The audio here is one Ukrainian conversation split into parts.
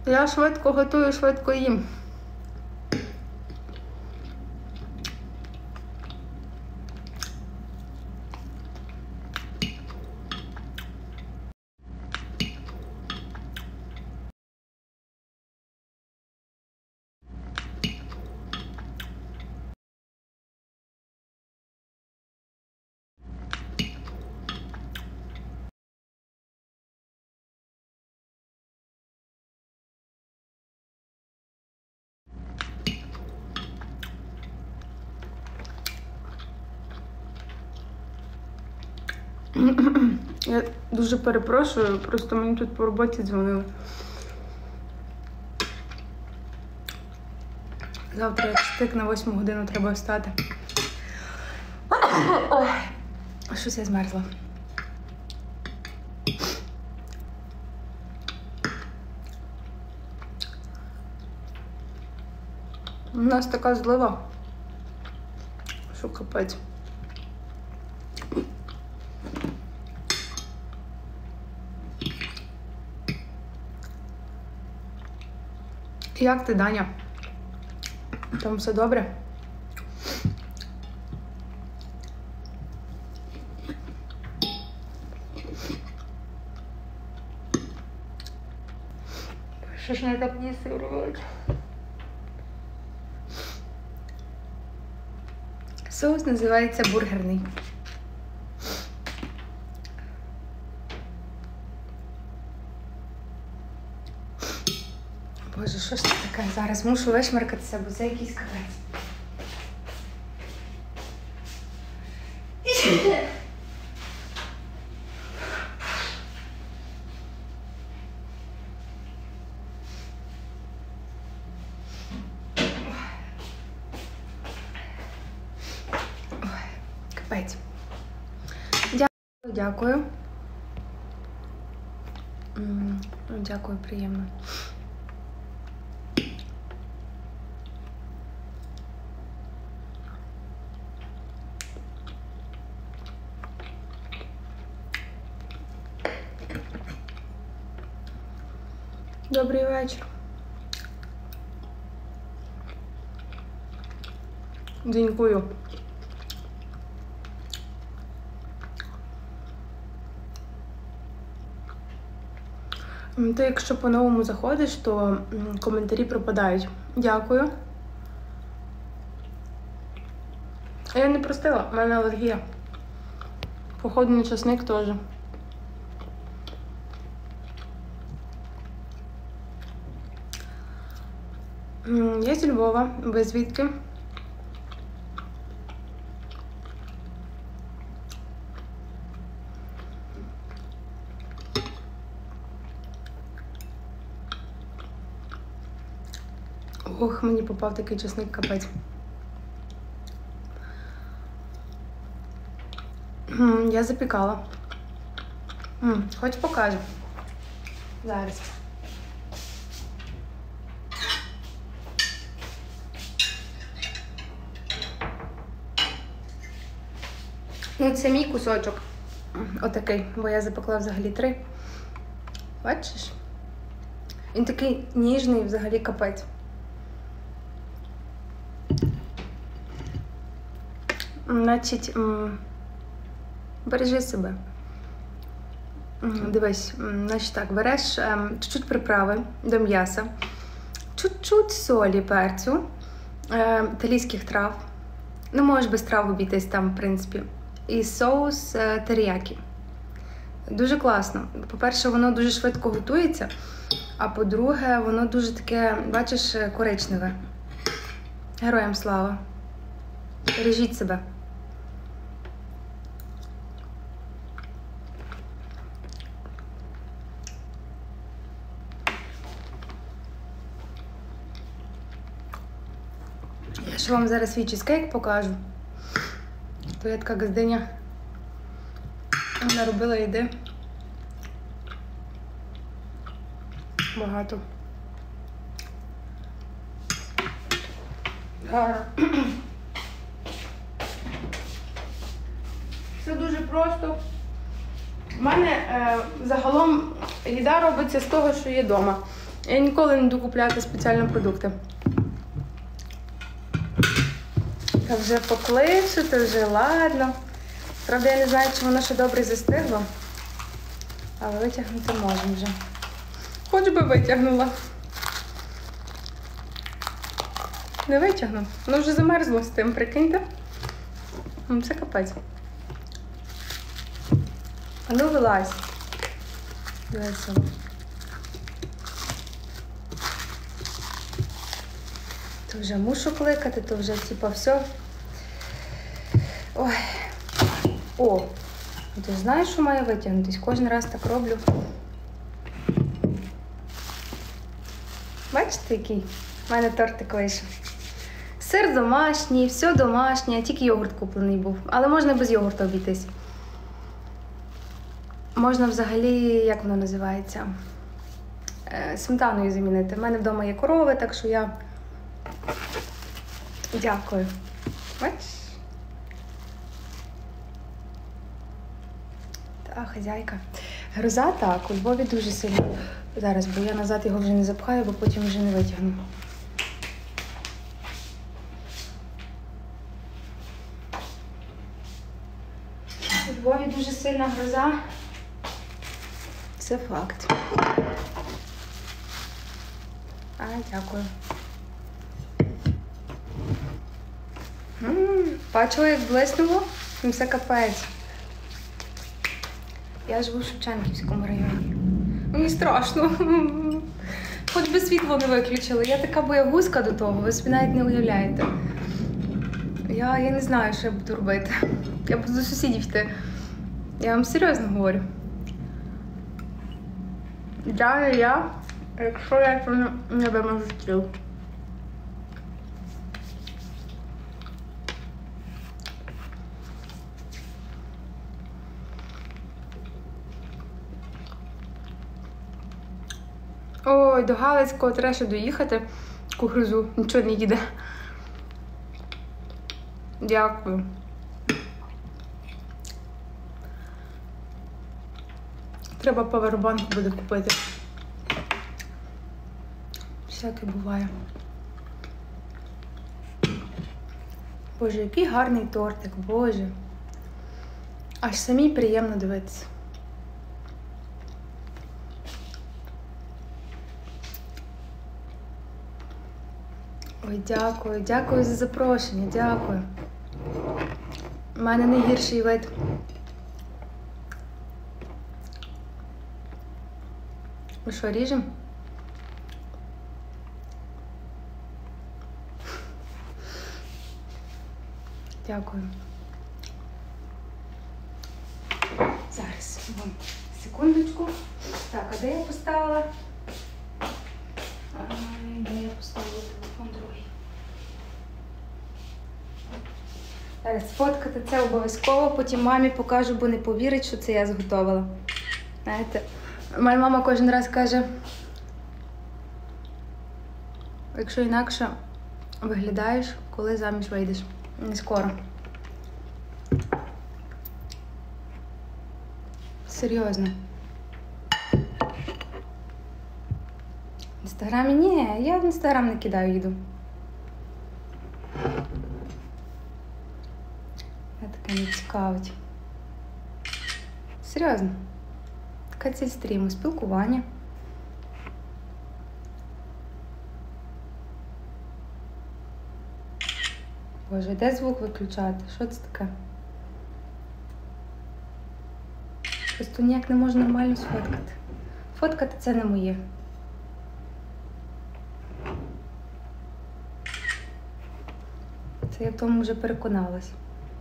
Я швидко готую, швидко їм. Я дуже перепрошую, просто мені тут по роботі дзвонили. Завтра, як штик, на 8 годину треба встати. Щось я змерзла. У нас така злива, що капець. Як ти, Даня? Там все добре? Що ж не так їсти робити? Соус називається бургерний. Боже, що ж це таке? Зараз мушу вишмаркатися, бо це якийсь капець. Капець. Дякую. Дякую, приємно. Добрий вечір. Дякую. Ти, якщо по-новому заходиш, то коментарі пропадають. Дякую. Я не простила, в мене алергія. Походу на часник теж. Я зі Львова. Ви звідки? Ох, мені попав такий чесник, капець. Я запікала. Хоч покажу. Зараз. Ну, це мій кусочок. Отакий, бо я запекла взагалі 3. Бачиш? Він такий ніжний, взагалі капець. Значить, бережи себе. Дивись, значить так, береш чуть-чуть приправи до м'яса, чуть-чуть солі, перцю, італійських трав. Ну, можеш без трав обійтись там, в принципі. І соус теріякі. Дуже класно. По-перше, воно дуже швидко готується, а по-друге, воно дуже таке, бачиш, коричневе. Героям слава. Бережіть себе. Я ще вам зараз свій чизкейк покажу. То я така газдиня. Наробила їди. Багато. Все дуже просто. У мене загалом їда робиться з того, що є вдома. Я ніколи не буду купляти спеціальні продукти. Та вже покличу, то вже ладно. Правда, я не знаю, чи воно ще добре застигло. Але витягнути можна вже. Хоч би витягнула. Не витягну. Воно вже замерзло з тим, прикиньте. Це капець. А ну вилазь. Весело. То вже мушу кликати, то вже типа все. Ой. О! Ти ж знаєш, що має витягнутись? Кожен раз так роблю. Бачите, який? У мене тортик вийшов. Сир домашній, все домашнє, тільки йогурт куплений був. Але можна без йогурту обійтись. Можна взагалі, як воно називається, сметаною замінити. У мене вдома є корови, так що я... Дякую. Бачиш? Та, хазяйка. Гроза так, у Львові дуже сильно. Зараз, бо я назад його вже не запхаю, бо потім вже не витягну. У Львові дуже сильна гроза. Це факт. Дякую. Бачила, як блиснуло? Це капець. Я живу в Шевченківському районі. Мені страшно. Хоч би світло не виключили. Я така боягузка до того, ви собі навіть не уявляєте. Я не знаю, що я буду робити. Я буду до сусідів йти. Я вам серйозно говорю. Якщо я то не вимажу стіл. Ой, до Галицького треба ще доїхати. Таку грозу, нічого не їде. Дякую. Треба павербанк буде купити. Всяке буває. Боже, який гарний тортик, боже. Аж самій приємно дивитися. Ой, дякую, дякую за запрошення, дякую. У мене найгірший вид. Ну що, ріжемо? Дякую. Зараз, секундочку. Так, а де я поставила? Де я поставила телефон другий? Зараз сфоткати це обов'язково, потім мамі покажу, бо не повірить, що це я зготовила. Знаєте, моя мама кожен раз каже, якщо інакше виглядаєш, коли заміж вийдеш. Не скоро. Серйозно. В інстаграмі? Ні, я в інстаграм не кидаю їду. Я таке не цікавить. Серйозно. Така ціль стріму, спілкування. Боже, де звук виключати? Що це таке? Просто ніяк не можу нормально сфоткати. Фоткати це не моє. Це я в тому вже переконалась.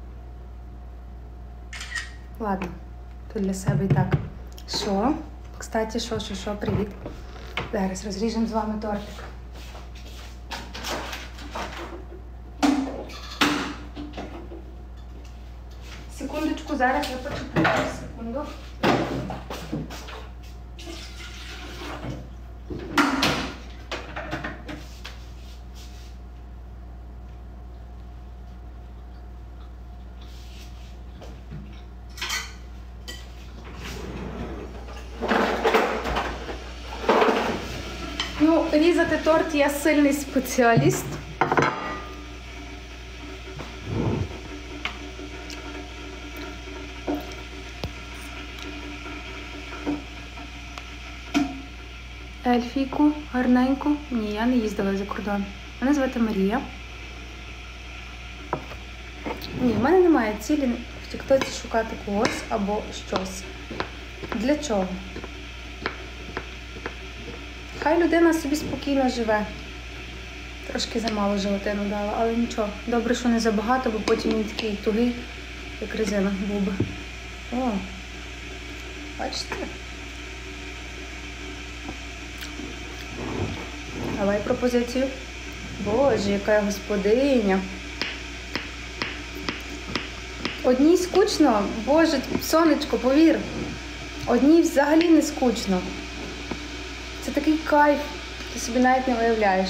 Ладно, то для себе і так. Що? Кстати, що, привіт. Зараз розріжемо з вами тортик. Секундочку, зараз я почекаю. Секунду. Ну, різати торт я сильний спеціаліст. Ельфійку, гарненьку. Ні, я не їздила за кордон. Мене звати Марія. Ні, в мене немає цілі в тіктоці шукати когось або щось. Для чого? Хай людина собі спокійно живе. Трошки замало желатину дала, але нічого. Добре, що не забагато, бо потім він такий тугий, як резина був би. О, бачите? Давай пропозицію. Боже, яка я господиня. Одній скучно, боже, сонечко, повір. Одній взагалі не скучно. Це такий кайф, ти собі навіть не уявляєш.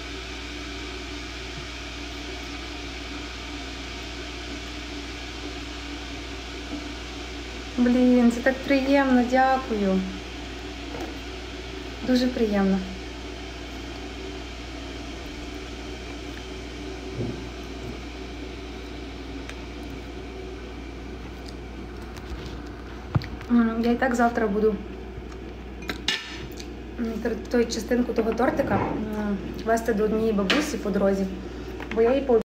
Блін, це так приємно, дякую. Дуже приємно. Я і так завтра буду частинку того тортика вести до однієї бабусі по дорозі, бо я їй